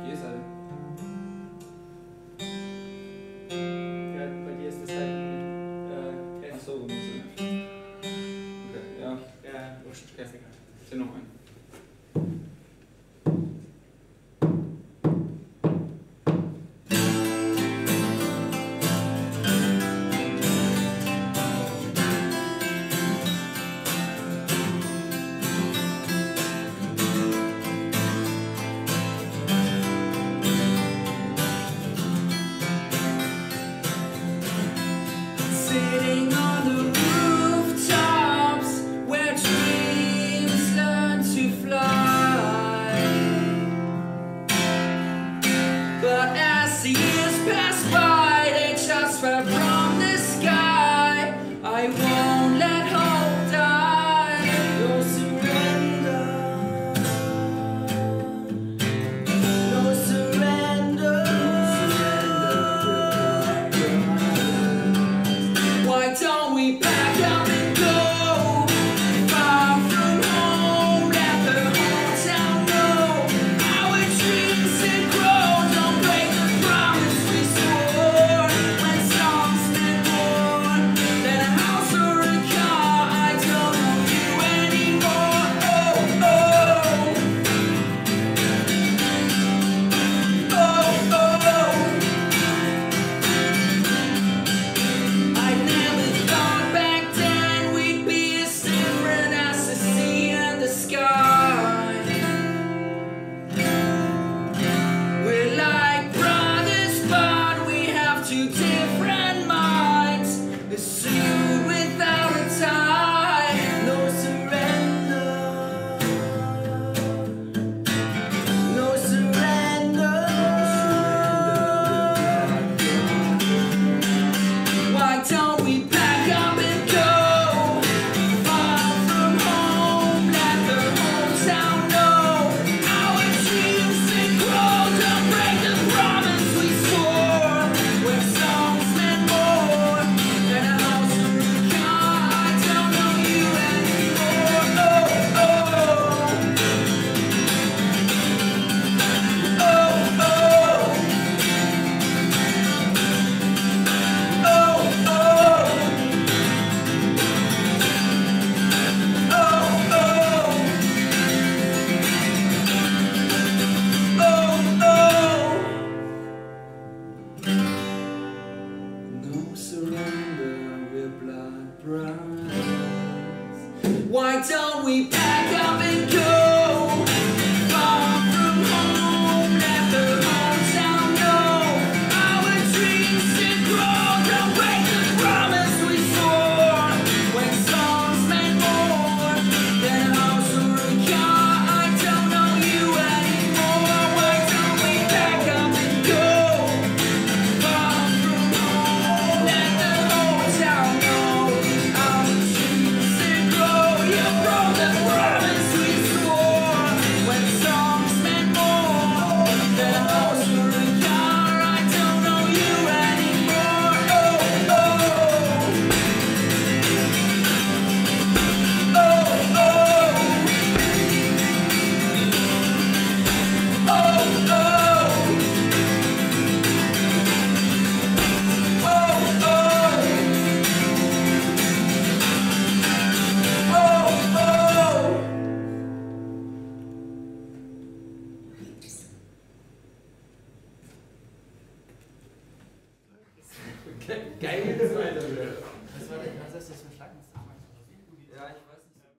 E-Seite. Ja, bei dir ist das halt F. Achso, wo bist du? Okay, ja. Ja, wurscht, ist egal. Zähl noch ein. Sitting on the rooftops where dreams learn to fly. But as the years pass by, they just fell from the sky. I won't let hope die. No surrender. No surrender. Why don't we pack up and go far from home? Let the whole town know our dreams and grow. Don't break the promise we swore. When songs meant more than a house or a car, I don't know you anymore. Oh, oh. Oh, oh. I never thought back then we'd be as different as the sea and the sky. We're like brothers, but we have two different minds. A suit without a tie. No surrender. No surrender. Why don't we pack up and go far from home? Let the whole town know our dreams and grow. Don't break the promise we swore. When songs meant more than a house or a car, I don't know you anymore. Oh, oh. Oh, oh. No surrender, we're blood brothers. Why don't we pack up and go far from home? Let the whole town know our dreams and grow. Don't break the promise we swore. When songs meant more than a house or a car, I don't know you anymore. Why don't we pack up and go far from home? Let the whole town know our dreams and grow. You broke the promise we swore. When songs meant more than a house or a car, I don't know you anymore. Oh, oh. Oh, oh. Oh, oh. Geil, das war Was hast du das für Schlagen?